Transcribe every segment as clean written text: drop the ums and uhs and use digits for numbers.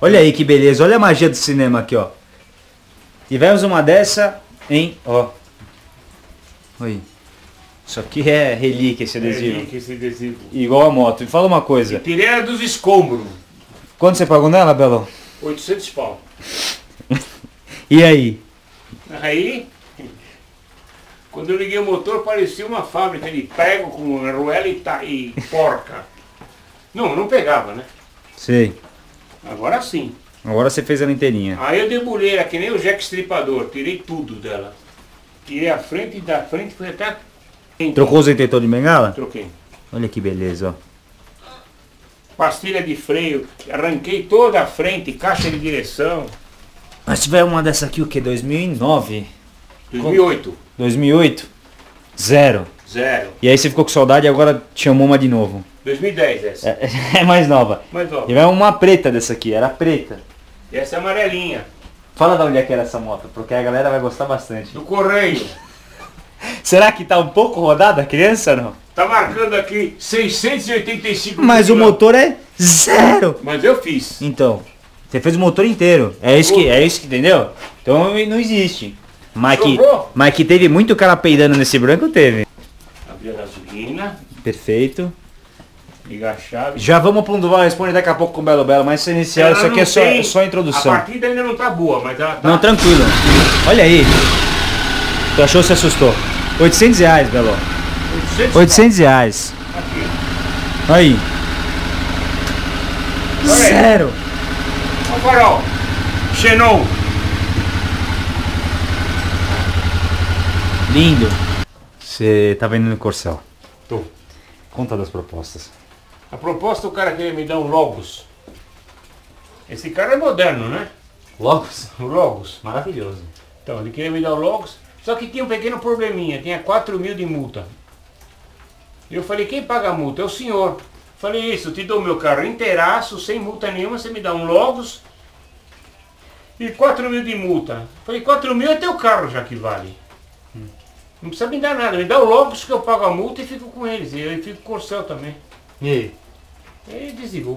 Olha aí que beleza, olha a magia do cinema aqui, ó. Tivemos uma dessa em, ó. Oi. Isso aqui é relíquia, esse adesivo. Relíquia, esse adesivo. Igual a moto. Me fala uma coisa. Tirei ela dos escombros. Quanto você pagou nela, Belo? 800 pau. E aí? Aí, quando eu liguei o motor, parecia uma fábrica de prego com arruela e porca. Não pegava, né? Sei. Agora sim. Agora você fez ela inteirinha. Aí eu debulhei ela que nem o Jack Stripador, tirei tudo dela. Tirei a frente e da frente foi até... Trocou os detentores de bengala? Troquei. Olha que beleza, ó. Pastilha de freio, arranquei toda a frente, caixa de direção. Mas tiver uma dessa aqui, o que? 2009? 2008. 2008? Zero. Zero. E aí você ficou com saudade e agora te chamou uma de novo. 2010 essa. É mais nova. Mas ó, Tiver uma preta dessa aqui, era preta. essa é amarelinha. Fala de onde é que era essa moto, porque a galera vai gostar bastante. Do Correio. Será que tá um pouco rodada a criança ou não? Tá marcando aqui 685 Mas o quilômetros. motor é zero. Mas eu fiz. Então, você fez o motor inteiro. É isso que, entendeu? Então não existe. Mas que teve muito cara peidando nesse branco, teve. Abri a gasolina, Perfeito. ligar a chave. Já vamos para um Duval Responde daqui a pouco com o Belo Belo, mas esse inicial, Ela isso aqui não é só, tem- é só a introdução. A partida ainda não tá boa, mas ela tá... Não, tranquilo. Olha aí. Tu achou, se assustou. 800 reais, Belo. 800 reais. Aqui. Aí. Olha aí. Zero. Olha o farol. Xenon. Lindo. Você tá vendendo Corcel. Tô. Conta das propostas. A proposta, o cara queria me dar um Logos. Esse cara é moderno, né? Logos? O Logos. Maravilhoso. Então, ele queria me dar o Logos, só que tinha um pequeno probleminha, tinha 4 mil de multa. Eu falei, quem paga a multa? É o senhor. Falei, isso, eu te dou meu carro inteiraço, sem multa nenhuma, você me dá um Logos e 4 mil de multa. Falei, 4 mil é teu carro já que vale. Não precisa me dar nada, me dá o Logos que eu pago a multa e fico com eles. E eu fico com o Corcel também. E aí? Aí desligou.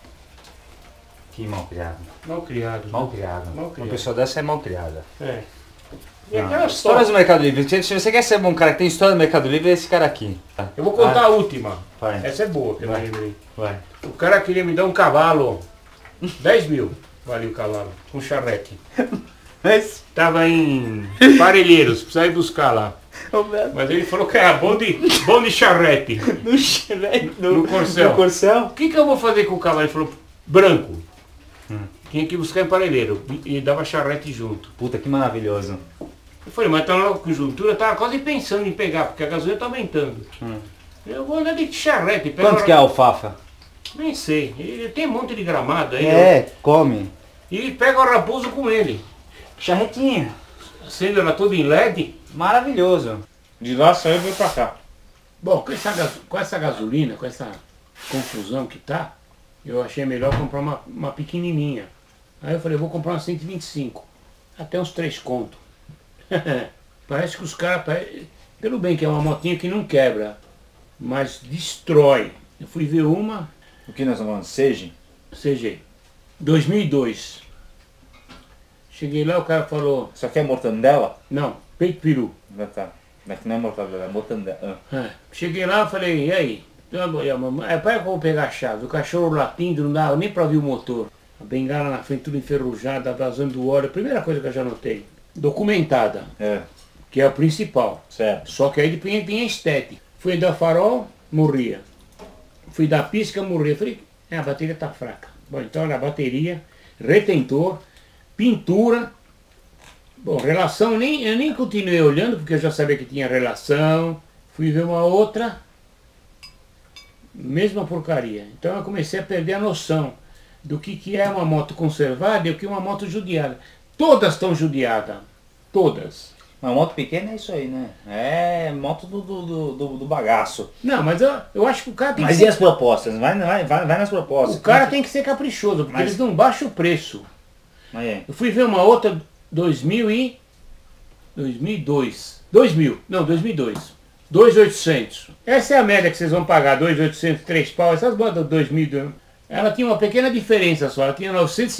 Que mal criado. Mal criado. Mal criado. Mal Uma criado. pessoa dessa é mal criada. É. E Não. aquela Histórias história. do Mercado Livre. Se você quer ser um cara que tem história do Mercado Livre, é esse cara aqui. Eu vou contar a última. Vai. Essa é boa, que eu Vai. lembrei. Vai. O cara queria me dar um cavalo. 10 mil vale o cavalo. Um charrete. Mas... Tava em Parelheiros, precisava ir buscar lá. Mas ele falou que era bom de charrete. No Corcel. No Corcel? O que eu vou fazer com o cavalo? Ele falou, branco. Tinha que ir buscar em Parelheiro. E dava charrete junto. Puta, que maravilhoso. Eu falei, mas tá na conjuntura, eu tava quase pensando em pegar, porque a gasolina tá aumentando. Eu vou andar de charrete. pego Quanto que é a alfafa? Nem sei. Ele tem um monte de gramado aí. come. E pega o raposo com ele. Charretinho. Sendo ela toda em LED. Maravilhoso. De lá saiu e veio pra cá. Bom, com essa gasolina, com essa confusão que tá, eu achei melhor comprar uma pequenininha. Aí eu falei, vou comprar uma 125. Até uns 3 conto. Parece que os caras... Pelo bem que é uma motinha que não quebra, mas destrói. Eu fui ver uma... O que nós vamos falando? Seja? CG. 2002. Cheguei lá, o cara falou... Isso aqui é mortandela? Não, peito peru. Tá. Mas não é mortadela, é mortandela. Cheguei lá e falei, e aí? Peraí que eu vou pegar a chave. O cachorro latindo, não dava nem pra ouvir o motor. A bengala na frente tudo enferrujada, vazando óleo. Primeira coisa que eu já notei. Documentada, que é o principal. Certo. Só que aí vinha estética. Fui dar farol, morria. Fui dar pisca, morria. Falei, a bateria tá fraca. Bom, então olha, a bateria, retentor, pintura. Bom, relação, eu nem continuei olhando, porque eu já sabia que tinha relação. Fui ver uma outra, mesma porcaria. Então eu comecei a perder a noção do que é uma moto conservada e o que é uma moto judiada. Todas estão judiadas. Todas. Uma moto pequena é isso aí, né? É moto do bagaço. Não, mas eu acho que o cara tem Mas que e as propostas? Vai nas propostas. O cara tem que ser caprichoso, porque eles não baixam o preço. Aí. Eu fui ver uma outra 2002. 2.800. Essa é a média que vocês vão pagar, 2.800, 3 pau, essas botas 2.000. Ela tinha uma pequena diferença só, ela tinha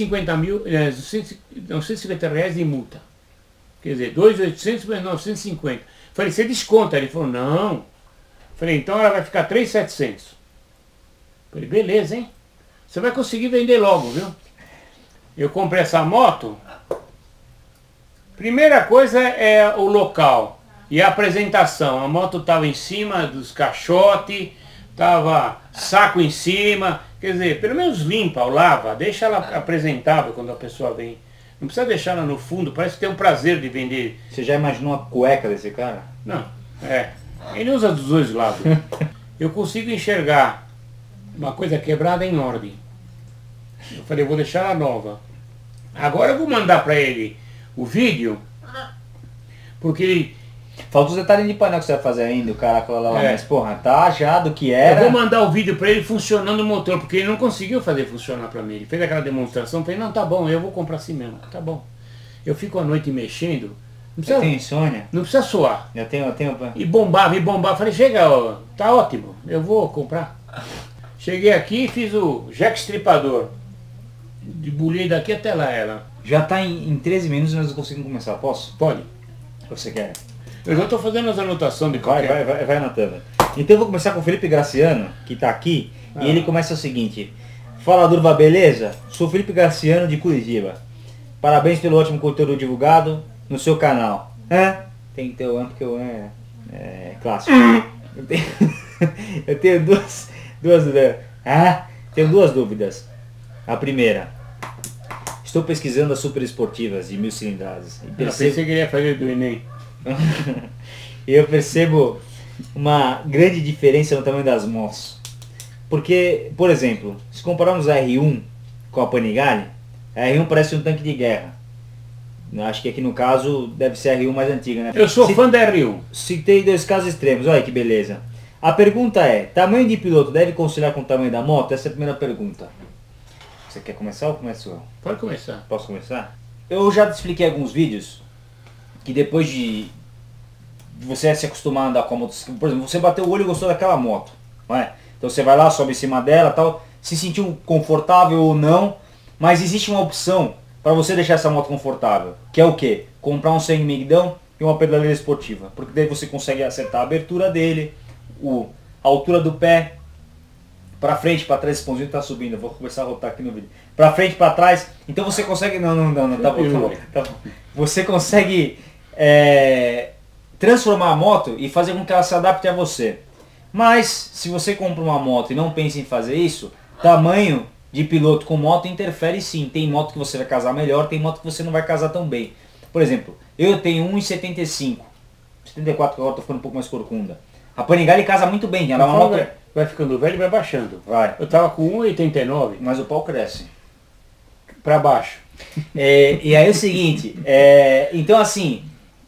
950 reais de multa. Quer dizer, 2.800 mais 950. Falei, você desconta? Ele falou, não. Falei, então ela vai ficar 3.700. Falei, beleza, hein? Você vai conseguir vender logo, viu? Eu comprei essa moto. Primeira coisa é o local e a apresentação. A moto estava em cima dos caixotes, tava saco em cima. Quer dizer, pelo menos limpa ou lava, deixa ela apresentável quando a pessoa vem. Não precisa deixar ela no fundo, parece que tem um prazer de vender. Você já imaginou a cueca desse cara? Não, ele usa dos dois lados. Eu consigo enxergar uma coisa quebrada em ordem. Eu falei, eu vou deixar ela nova. Agora eu vou mandar para ele o vídeo, porque ele... Falta os detalhes de painel que você vai fazer ainda, o cara lá, mas porra, tá já do que era. Eu vou mandar o vídeo para ele funcionando o motor, porque ele não conseguiu fazer funcionar para mim. Ele fez aquela demonstração, falei, não, tá bom, eu vou comprar assim mesmo, tá bom. Eu fico à noite mexendo, não precisa, eu tenho insônia. Não precisa suar. Eu tenho. E bombava, falei, chega, ó, tá ótimo, eu vou comprar. Cheguei aqui e fiz o jack estripador. Debulhei daqui até lá ela. Já tá em 13 minutos, nós conseguimos começar, posso? Pode. Você quer? Eu já estou fazendo as anotações de qualquer... Vai anotando. Então eu vou começar com o Felipe Graciano, que está aqui, e ele começa o seguinte. Fala, Durva, beleza? Sou Felipe Graciano de Curitiba. Parabéns pelo ótimo conteúdo divulgado no seu canal. Tem que ter o porque eu é clássico. Eu tenho duas dúvidas. Tenho duas dúvidas. A primeira. Estou pesquisando as super esportivas de 1000 cilindradas. Eu pensei que ele ia fazer do Enem. E eu percebo uma grande diferença no tamanho das motos. Porque, por exemplo, se compararmos a R1 com a Panigale, a R1 parece um tanque de guerra. Acho que aqui no caso deve ser a R1 mais antiga, né? Eu sou fã da R1. Citei dois casos extremos, olha que beleza. A pergunta é, tamanho de piloto deve conciliar com o tamanho da moto? Essa é a primeira pergunta. Você quer começar ou começo eu? Pode começar. Posso começar? Eu já te expliquei alguns vídeos que depois de você se acostumar a andar com a moto, por exemplo, você bateu o olho e gostou daquela moto, não é? Então você vai lá, sobe em cima dela, tal, se sentiu confortável ou não, mas existe uma opção para você deixar essa moto confortável, que é o quê? Comprar um sangue migdão e uma pedaleira esportiva, porque daí você consegue acertar a abertura dele, a altura do pé, para frente, para trás, esse pãozinho tá subindo, eu vou começar a rotar aqui no vídeo, para frente, para trás, então você consegue, não, tá bom, tá bom. Você consegue transformar a moto e fazer com que ela se adapte a você. Mas, se você compra uma moto e não pensa em fazer isso, tamanho de piloto com moto interfere sim. Tem moto que você vai casar melhor, tem moto que você não vai casar tão bem. Por exemplo, eu tenho 1,75, 74 que agora tô ficando um pouco mais corcunda. A Panigale casa muito bem, ela é uma moto... Vai ficando velho e vai baixando. Vai. Eu tava com 1,89. Mas o pau cresce. Pra baixo. E aí é o seguinte, então assim,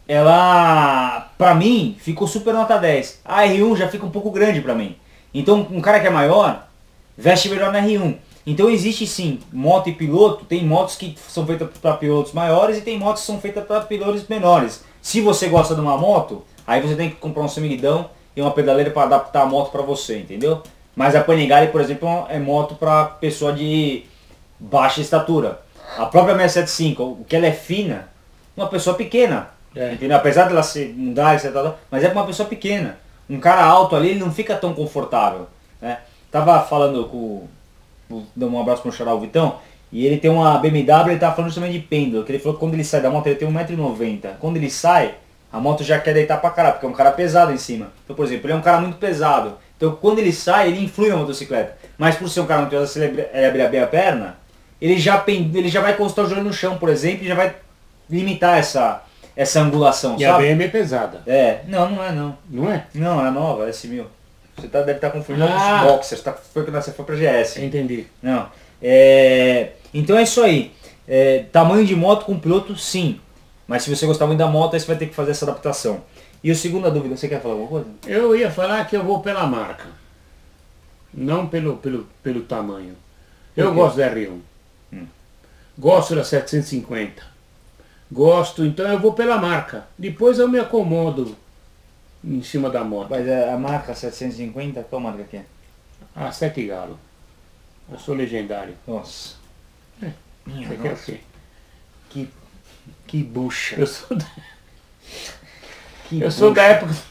ela, pra mim, ficou super nota 10. A R1 já fica um pouco grande pra mim. Então um cara que é maior, veste melhor na R1. Então existe sim, moto e piloto, tem motos que são feitas para pilotos maiores e tem motos que são feitas para pilotos menores. Se você gosta de uma moto, aí você tem que comprar um semiguidão e uma pedaleira para adaptar a moto para você, entendeu? Mas a Panigale, por exemplo, é moto para pessoa de baixa estatura. A própria 675, o que ela é fina, uma pessoa pequena, entendeu? Apesar dela ser mudar, etc, mas é para uma pessoa pequena. Um cara alto ali, ele não fica tão confortável, né? Tava falando com... Vou dar um abraço pro Xará, o Vitão, e ele tem uma BMW, ele tava falando justamente de pêndulo, que ele falou que quando ele sai da moto ele tem 1,90 m. Quando ele sai, a moto já quer deitar pra caralho, porque é um cara pesado em cima. Então, por exemplo, ele é um cara muito pesado. Então, quando ele sai, ele influi na motocicleta. Mas por ser um cara muito pesado, se ele abrir bem a perna, ele já vai encostar o joelho no chão, por exemplo, e já vai limitar essa angulação, e sabe? a BM é pesada. Não é não. Não é? Não, é nova, é S1000. Você deve estar confundindo com os boxers, você foi pra GS. Entendi. Não. Então é isso aí. Tamanho de moto com piloto, sim. Mas se você gostar muito da moto, aí você vai ter que fazer essa adaptação. E a segunda dúvida, você quer falar alguma coisa? Eu ia falar que eu vou pela marca. Não pelo tamanho. Eu gosto da R1. Gosto da 750. Gosto, então eu vou pela marca. Depois eu me acomodo em cima da moto. Mas a marca 750, qual marca que é? A 7 Galo. Eu sou legendário. Nossa. Você quer o quê? Que bucha. Eu sou da, Que eu sou da bucha. época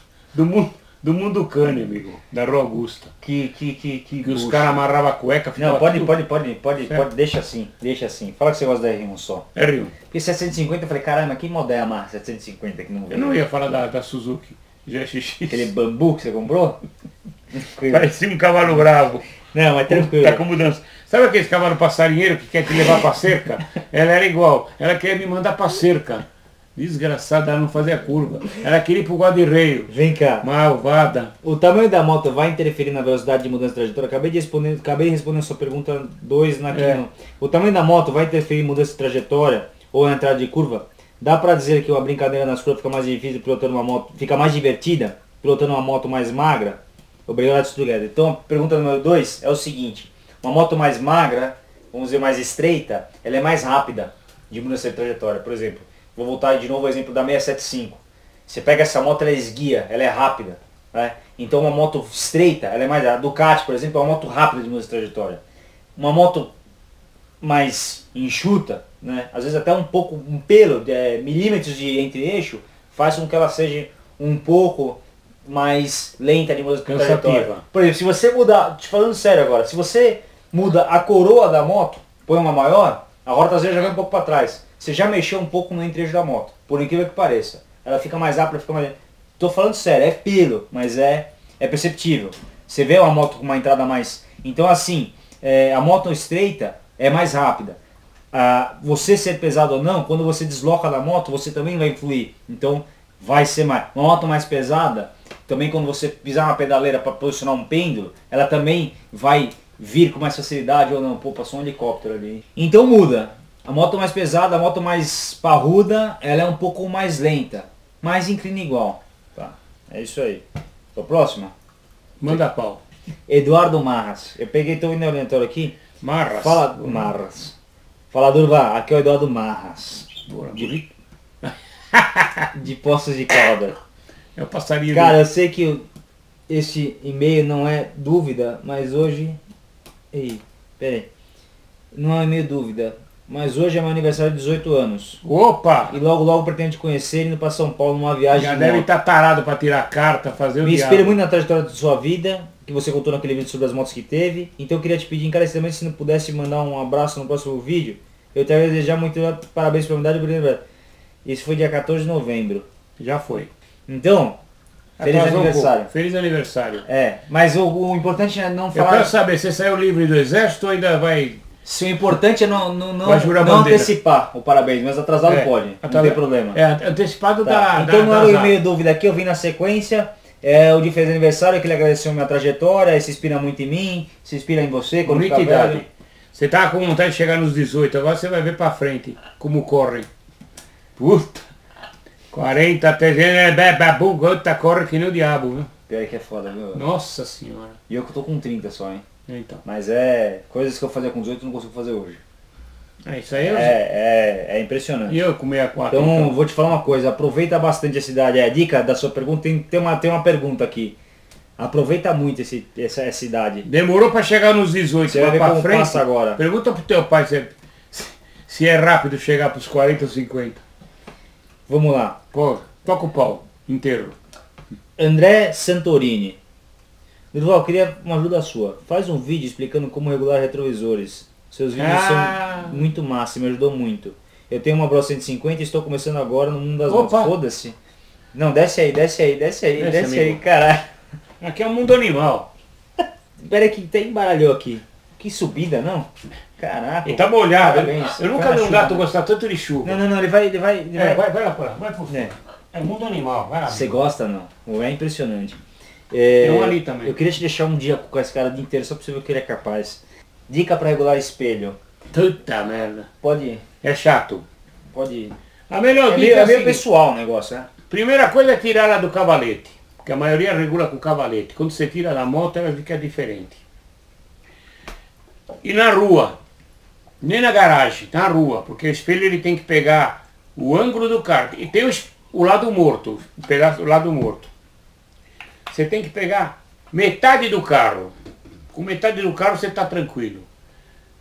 do mundo cane, amigo. Da Rua Augusta. Que Que os bucha. caras amarravam a cueca, Não, ficava pode, Certo. deixa assim. Fala que você gosta da R1 só. É Rio. Porque 750, eu falei, caramba, que modelo é a marca 750 que não Eu veio? não ia falar da Suzuki GSX. Aquele bambu que você comprou? Parecia um cavalo bravo. Não, mas tranquilo. Tá com mudança. Sabe aquele cavalo passarinheiro que quer te levar pra cerca? Ela era igual. Ela queria me mandar pra cerca. Desgraçada, ela não fazia curva. Ela queria ir pro Guadirreio. Vem cá. Malvada. O tamanho da moto vai interferir na velocidade de mudança de trajetória? Acabei de responder a sua pergunta 2 na É. O tamanho da moto vai interferir em mudança de trajetória ou na entrada de curva? Dá pra dizer que a brincadeira nas curvas fica mais difícil pilotando uma moto, fica mais divertida pilotando uma moto mais magra? Obrigado, Stuttgart. Então a pergunta número 2 é o seguinte: uma moto mais magra, vamos dizer mais estreita, ela é mais rápida de mudança de trajetória. Por exemplo, vou voltar de novo ao exemplo da 675. Você pega essa moto, ela é esguia, ela é rápida. Né? Então uma moto estreita, ela é mais... A Ducati, por exemplo, é uma moto rápida de mudança de trajetória. Uma moto mais enxuta, né? Às vezes até um pouco, um pelo, milímetros de entre-eixo, faz com que ela seja um pouco mais lenta de mudança de Cansativa. trajetória. Por exemplo, se você mudar, te falando sério agora, se você muda a coroa da moto, põe uma maior, a roda traseira já vai um pouco para trás. Você já mexeu um pouco no entre-eixo da moto, por incrível que pareça. Ela fica mais rápida, fica mais... Tô falando sério, é pelo, mas é perceptível. Você vê uma moto com uma entrada mais... Então assim, a moto estreita é mais rápida. Você ser pesado ou não, quando você desloca da moto, você também vai influir. Então vai ser mais... Uma moto mais pesada, também quando você pisar na pedaleira para posicionar um pêndulo, ela também vai vir com mais facilidade ou não. Pô, passou um helicóptero ali. Então muda. A moto mais pesada, a moto mais parruda, ela é um pouco mais lenta, mas inclina igual. Tá, é isso aí. Pra próxima? Manda pau. Eduardo Marras. Eu peguei teu aleatório aqui. Marras. Fala, Marras. Falador, vá. Aqui é o Eduardo Marras. Bora, bonito. De Poços de Caldas. É o passarinho. Cara, eu sei que esse e-mail não é dúvida, mas hoje... Ei, peraí. Não é e-mail dúvida. Mas hoje é meu aniversário de 18 anos. Opa! E logo logo pretendo te conhecer indo para São Paulo numa viagem Já de deve moto. estar tarado para tirar carta, fazer o Me diabo. inspiro muito na trajetória da sua vida, que você contou naquele vídeo sobre as motos que teve. Então eu queria te pedir encarecidamente se não pudesse mandar um abraço no próximo vídeo. Eu te desejar muito parabéns pela unidade. Isso foi dia 14 de novembro. Já foi. Então, feliz Atrasou um aniversário. pouco. Feliz aniversário. Mas o importante é não Eu falar... quero saber, você saiu livre do exército ou ainda vai... Se o importante é não Vai jurar não bandeira. antecipar o parabéns, mas atrasado pode, não tem problema. É, antecipado Tá, então não era o e-mail dúvida aqui, eu vim na sequência. O de feliz aniversário, que ele agradeceu a minha trajetória, ele se inspira muito em mim, se inspira em você, quando ficar Bonita idade. velho. Você tava com vontade de chegar nos 18, agora você vai ver pra frente como correm. Puta! 40 até babum, corre que nem o diabo, viu? Pior que é foda, viu? Nossa senhora. E eu que tô com 30 só, hein? Então. Mas coisas que eu fazia com 18 eu não consigo fazer hoje. Isso aí eu... É impressionante. E eu com 64. Então, vou te falar uma coisa, aproveita bastante essa idade. A dica da sua pergunta, tem uma pergunta aqui. Aproveita muito essa idade. Demorou pra chegar nos 18, Você vai mas ver pra como frente. passa agora. Pergunta pro teu pai se é rápido chegar pros 40 ou 50. Vamos lá. Pô, toca o pau inteiro. André Santorini. Durval, queria uma ajuda sua. Faz um vídeo explicando como regular retrovisores. Seus vídeos são muito massa, me ajudou muito. Eu tenho uma Bro 150 e estou começando agora no mundo das motos. Foda-se. Não, desce aí, caralho. Aqui é um mundo animal. Pera aí que até embaralhou aqui. Que subida, não? Caraca. E tá molhado. Parabéns. Eu nunca vi um gato gostar tanto de chuva. Não, ele vai. Vai lá, vai pro fundo. É mundo animal, vai lá. Você gosta, não? É impressionante. Tem um ali também. Eu queria te deixar um dia com esse cara o dia inteiro, só pra você ver o que ele é capaz. Dica pra regular espelho. Puta merda. Pode ir. É chato. Pode ir. A melhor É dica meio, a seguinte. pessoal o negócio, né? Primeira coisa é tirar ela do cavalete. Porque a maioria regula com cavalete. Quando você tira da moto, ela fica diferente. E na rua. Nem na garagem, na rua. Porque o espelho ele tem que pegar o ângulo do carro. E tem o lado morto. O lado morto. Você tem que pegar metade do carro. Com metade do carro você está tranquilo.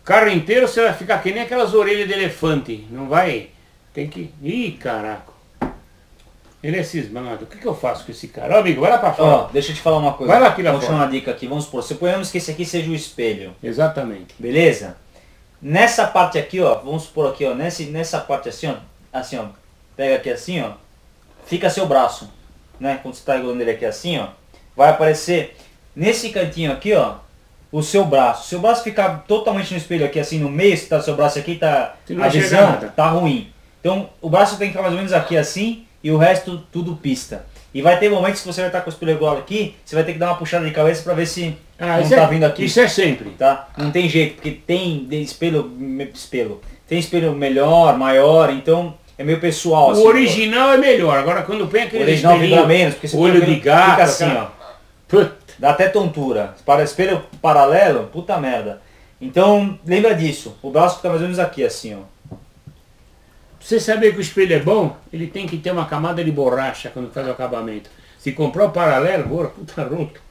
carro inteiro você vai ficar que nem aquelas orelhas de elefante. Não vai... Tem que... Ih, caraca. Ele é cismado. O que eu faço com esse cara? Ó, amigo, vai lá pra fora. Ó, deixa eu te falar uma coisa. Vai lá aqui lá Vou te fora. dar uma dica aqui. Vamos supor, suponhamos que esse aqui seja o espelho. Exatamente. Beleza? Nessa parte aqui, ó, vamos supor aqui, ó, nessa parte assim, ó, pega aqui assim, ó, fica seu braço, né? Quando você tá regulando ele aqui assim, ó, vai aparecer nesse cantinho aqui, ó, o seu braço. Se o braço ficar totalmente no espelho aqui, assim, no meio, se tá seu braço aqui, tá, não a enxerga visão nada. tá ruim. Então, o braço tem que ficar mais ou menos aqui assim, e o resto tudo pista. E vai ter momentos que você vai estar com o espelho igual aqui, você vai ter que dar uma puxada de cabeça pra ver se não tá vindo aqui. Isso é sempre. Tá? Não tem jeito, porque tem espelho, tem espelho melhor, maior, então é meio pessoal. O assim, original é melhor, agora quando põe o aquele original vibra espelhinho, menos, porque você olho põe de gato, fica assim, aquela- ó. Puta. Dá até tontura. Para espelho paralelo, puta merda. Então, lembra disso. O braço fica mais ou menos aqui, assim, ó. Pra você saber que o espelho é bom, ele tem que ter uma camada de borracha quando faz o acabamento. Se comprar o paralelo, porra, puta roto.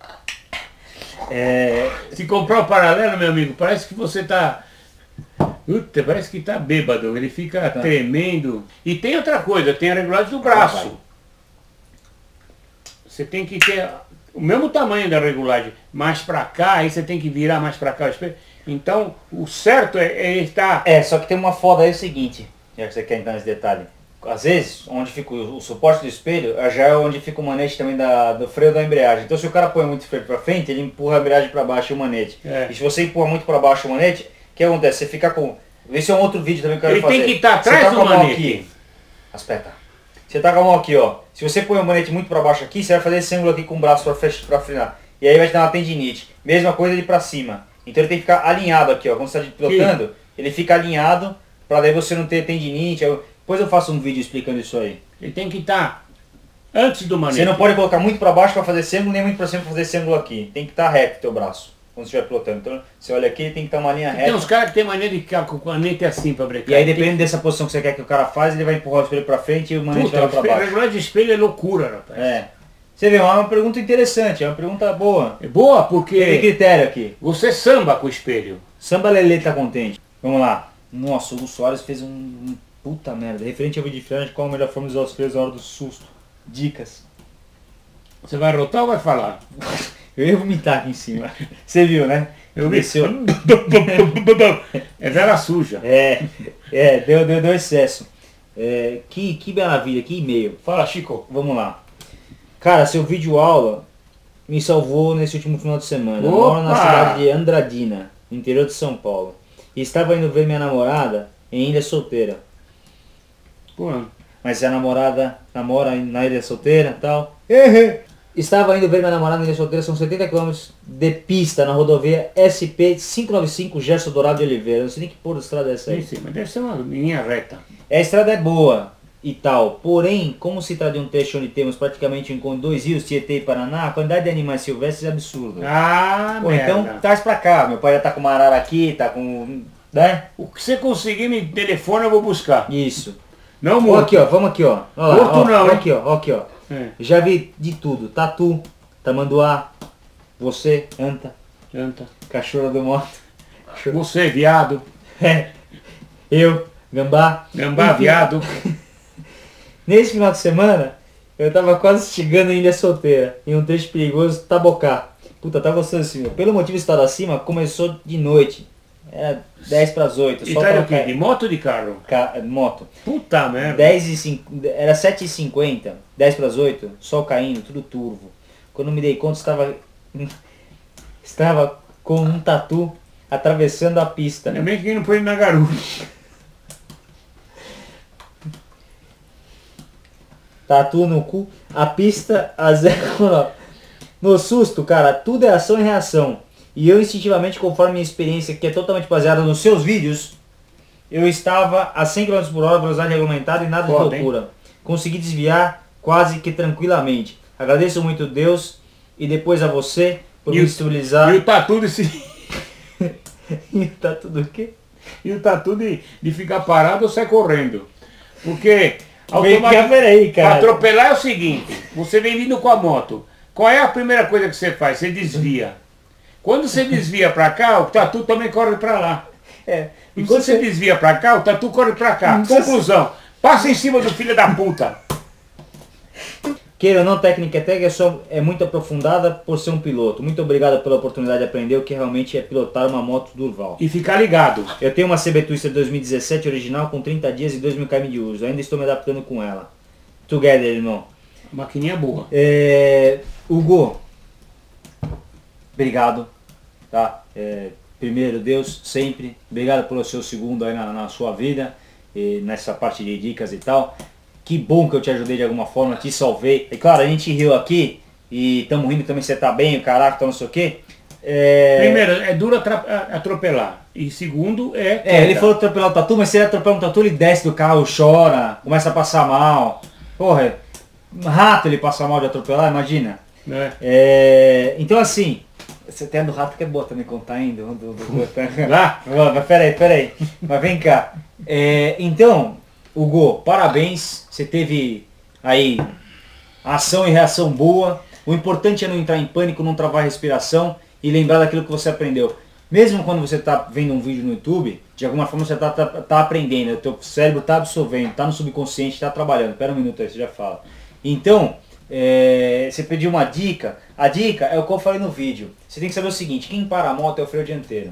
Se comprar o paralelo, meu amigo, parece que você tá... Puta, parece que tá bêbado, ele fica tremendo. E tem outra coisa, tem a regulagem do braço. Você tem que ter o mesmo tamanho da regulagem, mais pra cá, aí você tem que virar mais pra cá o espelho. Então, o certo é estar... Só que tem uma foda aí, é o seguinte, já que você quer entrar nesse detalhe. Às vezes, onde fica o suporte do espelho, já é onde fica o manete também do freio da embreagem. Então se o cara põe muito freio pra frente, ele empurra a embreagem pra baixo e o manete. E se você empurra muito pra baixo o manete, o que acontece? Você fica com... Esse é um outro vídeo também que eu quero fazer. Ele tem que estar atrás Você tá do com a mão manete. aqui. Aspeta. Você tá com a mão aqui, ó. Se você põe o manete muito pra baixo aqui, você vai fazer esse ângulo aqui com o braço pra frear. E aí vai te dar uma tendinite. Mesma coisa ele pra cima. Então ele tem que ficar alinhado aqui, ó. Quando você tá pilotando, ele fica alinhado pra daí você não ter tendinite. Depois eu faço um vídeo explicando isso aí. Ele tem que estar antes do manete. Você não pode colocar muito para baixo para fazer esse ângulo, nem muito para cima para fazer esse ângulo aqui. Tem que estar reto o teu braço, quando você estiver pilotando. Então, você olha aqui, tem que estar uma linha reta. Tem uns caras que tem maneira de ficar com o manete assim para brecar. E aí, dependendo dessa posição que você quer que o cara faz, ele vai empurrar o espelho para frente e o manete vai lá para A baixo. regulagem de espelho é loucura, rapaz. Você vê, é uma pergunta interessante, é uma pergunta boa. É boa Tem porque critério aqui. você samba com o espelho. Samba Lelê tá contente. Vamos lá. Nossa, o Hugo Soares fez um puta merda. Referente ao vídeo de freio, qual a melhor forma de usar os freios na hora do susto? Dicas. Você vai rotar ou vai falar? Eu ia vomitar aqui em cima. Você viu, né? Eu vi. Desceu. É vela suja. Deu excesso. Que maravilha, que e-mail. Fala, Chico. Vamos lá. Cara, seu vídeo aula me salvou nesse último final de semana. Eu moro na Opa! cidade de Andradina, no interior de São Paulo. E estava indo ver minha namorada e ainda é solteira. Pô, Mas a namorada namora na ilha solteira e tal. Estava indo ver minha namorada na ilha solteira, são 70 km de pista na rodovia SP-595 Gerson Dourado de Oliveira. Eu não sei nem que porra de estrada é essa aí. sim, mas deve ser uma linha reta. A estrada é boa e tal, porém, como se trata de um trecho onde temos praticamente um encontro de dois rios, Tietê e Paraná, a quantidade de animais silvestres é absurda. Ah, Então traz pra cá, meu pai já tá com uma arara aqui, tá com... né? O que você conseguir me telefone eu vou buscar. Isso. Não Ó, muito. aqui ó, vamos aqui ó. Olha lá, Morto ó, não, olha hein? aqui ó, aqui ó. Já vi de tudo, tatu, tamanduá, você, anta, Janta. cachorro do moto, Você, viado. eu, gambá. Gambá, Enfim, viado. Nesse final de semana, eu tava quase chegando em Ilha Solteira, em um trecho perigoso, Tabocá. Puta, tá gostando assim, meu. Pelo motivo de estar acima, começou de noite. Era 10 para as 8. E tá de o quê? De moto ou de carro? Moto. Puta merda. Era 7h50, 10 para as 8, sol caindo, tudo turvo. Quando me dei conta, estava com um tatu atravessando a pista. Ainda bem que quem não põe na garupa. Tatu no cu, a pista a 0. No susto, cara, tudo é ação e reação. E eu instintivamente, conforme minha experiência, que é totalmente baseada nos seus vídeos, eu estava a 100 km por hora, velocidade regulamentada e nada de Foda, loucura. Consegui desviar quase que tranquilamente. Agradeço muito a Deus e depois a você por me estabilizar. E o tatu desse... E tá tudo o quê? E o tatu de ficar parado ou sair correndo. Porque... Peraí, Pra cara. atropelar é o seguinte, você vem vindo com a moto. Qual é a primeira coisa que você faz? Você desvia. Quando você desvia pra cá, o tatu também corre pra lá. E quando você desvia pra cá, o tatu corre pra cá. Conclusão, passa em cima do filho da puta. Queira ou não, técnica tag é muito aprofundada por ser um piloto. Muito obrigado pela oportunidade de aprender o que realmente é pilotar uma moto Durval. E ficar ligado. Eu tenho uma CB Twister 2017 original com 30 dias e 2.000 km de uso. Ainda estou me adaptando com ela. Together, irmão. Maquininha boa. Hugo, obrigado. Tá? Primeiro, Deus, sempre. Obrigado pelo seu segundo aí na sua vida. Nessa parte de dicas e tal. Que bom que eu te ajudei de alguma forma, te salvei. E claro, a gente riu aqui e estamos rindo também, você tá bem, o caraca, tá não sei o quê. Primeiro, é duro atropelar. E segundo, ele falou atropelar o tatu, mas se ele atropelar um tatu, ele desce do carro, chora, começa a passar mal. Porra, rato ele passa mal de atropelar, imagina. Então assim, você tem a do rato que é boa também contar ainda. Lá? Mas peraí. Mas vem cá. Então, Hugo, parabéns, você teve aí ação e reação boa. O importante é não entrar em pânico, não travar a respiração e lembrar daquilo que você aprendeu. Mesmo quando você está vendo um vídeo no YouTube, de alguma forma você tá aprendendo, o teu cérebro está absorvendo, está no subconsciente, está trabalhando. Espera um minuto aí, você já fala. Então, você pediu uma dica. A dica é o que eu falei no vídeo. Você tem que saber o seguinte, quem para a moto é o freio dianteiro.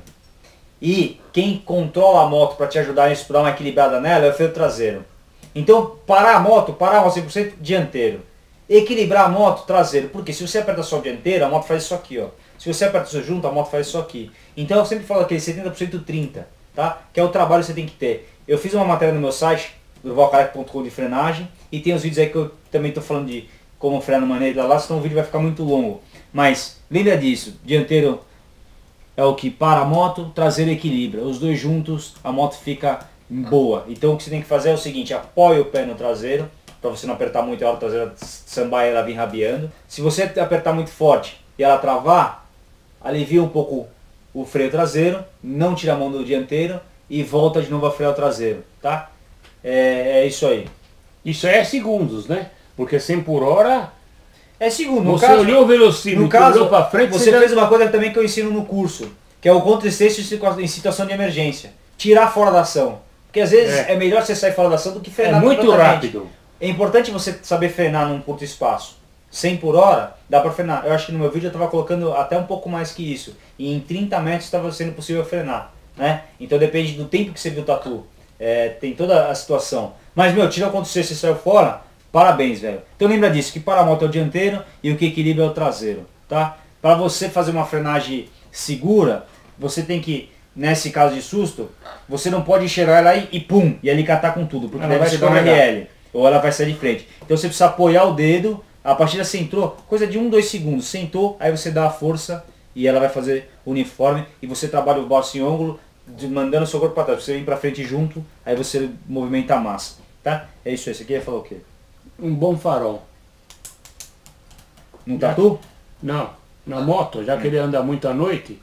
E quem controla a moto para te ajudar a dar uma equilibrada nela é o freio traseiro. Então, parar a moto 100% dianteiro. Equilibrar a moto traseiro. Porque se você aperta só o dianteiro, a moto faz isso aqui, ó. Se você aperta isso junto, a moto faz isso aqui. Então eu sempre falo aquele 70% 30%, tá? Que é o trabalho que você tem que ter. Eu fiz uma matéria no meu site, durvalcareca.com, de frenagem. E tem os vídeos aí que eu também estou falando de como frear maneira lá, senão o vídeo vai ficar muito longo. Mas lembra disso, dianteiro é o que para a moto, traseiro equilibra. Os dois juntos, a moto fica boa. Então o que você tem que fazer é o seguinte, apoia o pé no traseiro, para você não apertar muito e a hora traseira sambar e ela vir rabiando. Se você apertar muito forte e ela travar, alivia um pouco o freio traseiro, não tira a mão do dianteiro e volta de novo a frear o traseiro, tá? É isso aí. Isso é segundos, né? Porque 100 por hora... É segundo. Você olhou o velocímetro, no caso, olhou para frente, você fez uma coisa também que eu ensino no curso, que é o contra-esteio em situação de emergência. Tirar fora da ação. Porque às vezes é melhor você sair fora da ação do que frenar. É muito rápido. É importante você saber frenar num curto espaço. 100 por hora, dá para frenar. Eu acho que no meu vídeo eu estava colocando até um pouco mais que isso. E em 30 metros estava sendo possível frenar. Né? Então depende do tempo que você viu o tatu. Tem toda a situação. Mas, tira o contra-esteio, você saiu fora. Parabéns, velho. Então lembra disso, que para a moto é o dianteiro e o que equilibra é o traseiro, tá? Para você fazer uma frenagem segura, você tem que, nesse caso de susto, você não pode enxergar ela aí e pum, e ali catar com tudo, porque daí vai ser um RL, ou ela vai sair de frente. Então você precisa apoiar o dedo, a partida sentou, coisa de 1-2 segundos, sentou, aí você dá a força e ela vai fazer uniforme e você trabalha o braço em ângulo, mandando o seu corpo para trás, você vem para frente junto, aí você movimenta a massa, tá? É isso aí, esse aqui ia falar o quê? Um bom farol. No tatu? Não, na moto, já que ele anda muito à noite.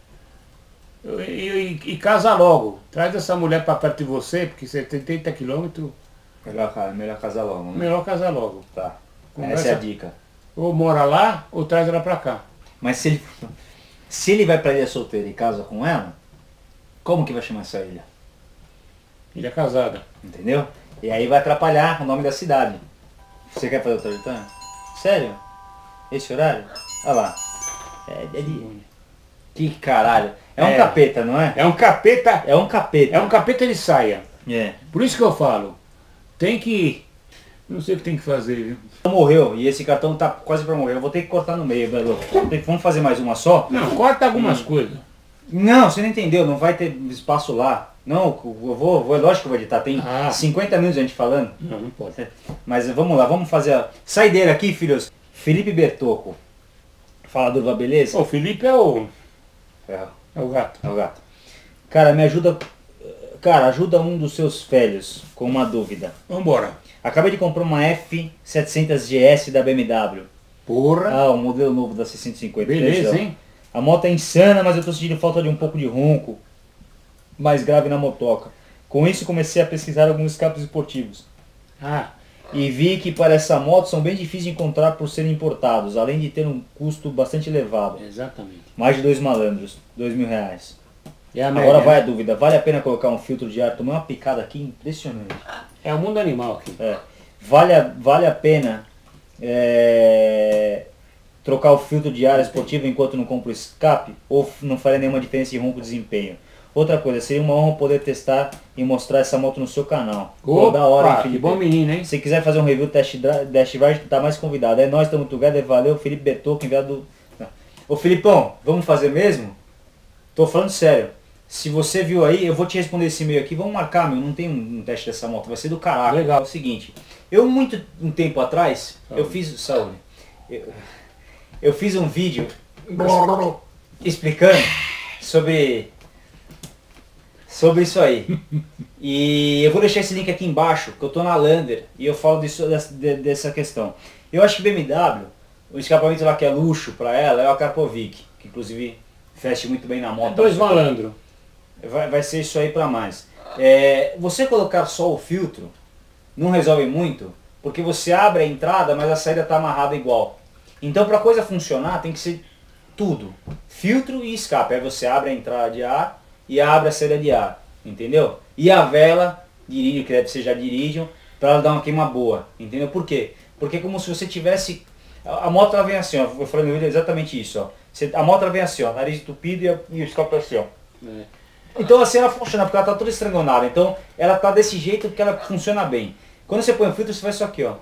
E casa logo. Traz essa mulher para perto de você, porque você tem 30 km. Melhor casar logo, né? Melhor casar logo. Tá. Conversa, essa é a dica. Ou mora lá, ou traz ela para cá. Mas se ele vai para ilha solteira e casa com ela, como que vai chamar essa ilha? Ilha casada. Entendeu? E aí vai atrapalhar o nome da cidade. Você quer fazer o trajetório? Sério? Esse horário? Olha lá. Que caralho. É um capeta, não é? É um capeta. É um capeta. É um capeta de saia. É. Por isso que eu falo. Tem que... Não sei o que tem que fazer, viu? Morreu. E esse cartão tá quase para morrer. Eu vou ter que cortar no meio, velho. Vamos fazer mais uma só? Não, corta algumas coisas. Não, você não entendeu. Não vai ter espaço lá. Não, eu vou, lógico que eu vou editar, tem 50 minutos a gente falando. Não pode. Mas vamos lá, vamos fazer a saideira aqui, filhos. Felipe Bertocco. Fala, Durva, beleza? O Felipe é o gato. É o gato. Cara, me ajuda. Cara, ajuda um dos seus velhos com uma dúvida. Vambora. Acabei de comprar uma F700 GS da BMW. Porra. O modelo novo da 650. Beleza, hein? A moto é insana, mas eu tô sentindo falta de um pouco de ronco mais grave na motoca. Com isso comecei a pesquisar alguns escapes esportivos. E vi que para essa moto são bem difíceis de encontrar por serem importados, além de ter um custo bastante elevado. Exatamente. Mais de 2 malandros, R$2.000. É a média, Agora vai né? a dúvida, vale a pena colocar um filtro de ar? Tomei uma picada aqui impressionante. É o mundo animal aqui. Vale a pena trocar o filtro de ar esportivo enquanto não compra o escape? Ou não faria nenhuma diferença em ronco desempenho? Outra coisa, seria uma honra poder testar e mostrar essa moto no seu canal. Pô, da hora, hein, Que Felipe? bom menino, hein? Se quiser fazer um review test drive, tá mais convidado. É nóis, tamo together, valeu, Felipe Bertocco, enviado do... Ô Filipão, vamos fazer mesmo? Tô falando sério. Se você viu aí, eu vou te responder esse e-mail aqui, vamos marcar, meu, não tem um teste dessa moto, vai ser do caralho. Legal. É o seguinte, um tempo atrás, eu fiz, saúde, eu fiz um vídeo explicando sobre isso aí. E eu vou deixar esse link aqui embaixo, que eu tô na Lander, e eu falo dessa questão. Eu acho que BMW, o escapamento lá que é luxo pra ela é o Karpovic, que inclusive veste muito bem na moto. Dois malandros. Vai ser isso aí pra mais. Você colocar só o filtro não resolve muito, porque você abre a entrada, mas a saída tá amarrada igual. Então pra coisa funcionar tem que ser tudo. Filtro e escape. Aí você abre a entrada de ar e abre a saída de ar. Entendeu? E a vela, dirige, que deve ser já dirijam, pra ela dar uma queima boa. Entendeu? Por quê? Porque é como se você tivesse... A moto ela vem assim, ó. Eu falei no vídeo exatamente isso, ó. A moto ela vem assim, ó. Nariz entupido e o escape assim, ó. Então assim ela funciona, porque ela tá toda estrangonada. Então ela tá desse jeito porque ela funciona bem. Quando você põe o filtro, você faz isso aqui, ó.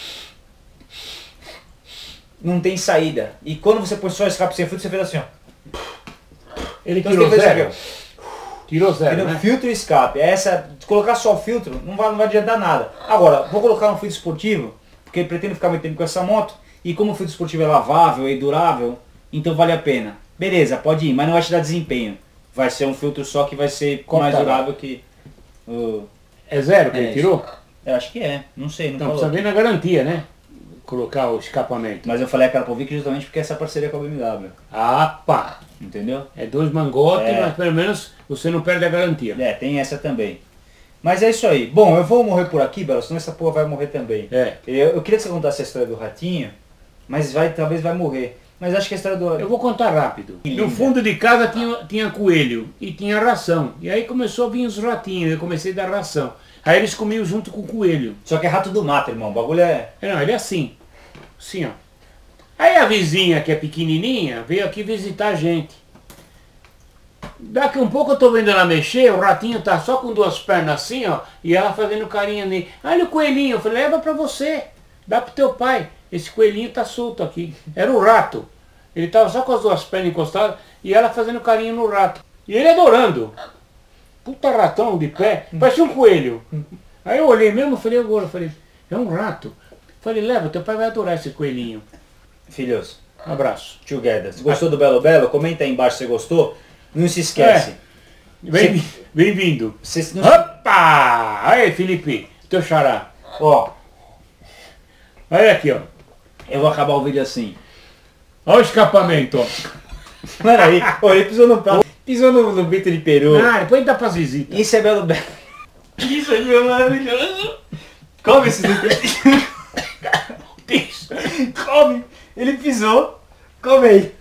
Não tem saída. E quando você põe só o escape sem filtro, você faz assim, ó. Ele Então tirou você fez zero. aqui, ó. Tirou zero, Entendeu? né? Filtro e escape. Colocar só o filtro não vai adiantar nada. Agora, vou colocar um filtro esportivo, porque pretendo ficar muito tempo com essa moto. E como o filtro esportivo é lavável e durável, então vale a pena. Beleza, pode ir, mas não vai te dar desempenho. Vai ser um filtro só que vai ser mais durável que o... É zero que ele isso. tirou? Eu acho que é, não sei, não Então falou. precisa ver na garantia, né? Colocar o escapamento. Mas eu falei a Karpovic justamente porque essa parceria com a BMW. Ah, pá! Entendeu? É dois mangotes, É. mas pelo menos você não perde a garantia. Tem essa também. Mas é isso aí. Bom, eu vou morrer por aqui, Belo, senão essa porra vai morrer também. Eu queria que você contasse a história do ratinho, mas talvez vai morrer. Mas acho que a história do... Eu vou contar rápido. Que No linda. fundo de casa tinha coelho e tinha ração. E aí começou a vir os ratinhos, eu comecei a dar ração. Aí eles comiam junto com o coelho. Só que é rato do mato, irmão. O bagulho é... Não, ele é assim. Assim, ó. Aí a vizinha, que é pequenininha, veio aqui visitar a gente. Daqui um pouco eu tô vendo ela mexer, o ratinho tá só com duas pernas assim, ó, e ela fazendo carinho nele. Olha o coelhinho, eu falei, leva pra você, dá pro teu pai. Esse coelhinho tá solto aqui. Era o rato. Ele tava só com as duas pernas encostadas e ela fazendo carinho no rato. E ele adorando. Puta ratão de pé, parecia um coelho. Aí eu olhei mesmo, falei, agora, falei, é um rato. Falei, leva, teu pai vai adorar esse coelhinho. Filhos, Abraço. together. Se gostou do Belo Belo, comenta aí embaixo se gostou. Não se esquece. Bem-vindo. Você não... Opa! Aí, Felipe, teu xará. Ó, Olha aqui, ó. eu vou acabar o vídeo assim. Olha o escapamento, ó. Mano aí, ó, ele pisou no prato. Pisou no bico de peru. Ah, depois dá pras visitas. Isso é Belo Belo. Isso é maravilhoso. Come esse Isso. Come. Ele pisou. Come aí.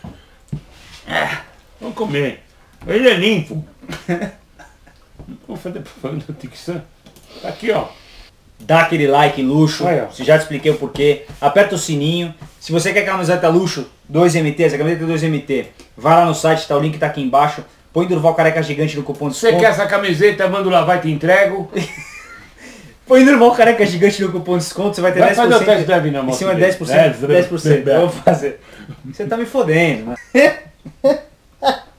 Vamos comer. Ele é limpo. Vamos fazer propaganda do Tixan. Tá aqui, ó. Dá aquele like luxo. Aí, ó. Se já te expliquei o porquê. Aperta o sininho. Se você quer camiseta luxo 2MT, essa camiseta 2MT, vai lá no site, tá, o link tá aqui embaixo. Põe Durval Careca Gigante no cupom de Você desconto. quer essa camiseta, manda lá, vai, te entrego. Põe Durval Careca Gigante no cupom de desconto, você vai ter Vai 10%. fazer o test drive na Em moto cima dele. 10%. 10%. Eu vou fazer. Você tá me fodendo, né?